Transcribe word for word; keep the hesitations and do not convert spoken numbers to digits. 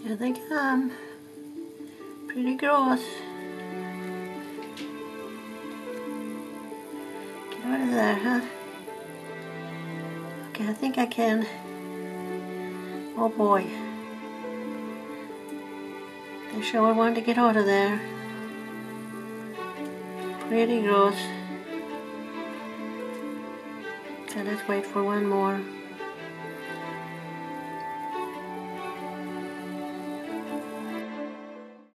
Here they come. Pretty gross. Get out of there, huh? Okay, I think I can. Oh boy. They sure want to get out of there. Pretty gross. Okay, let's wait for one more.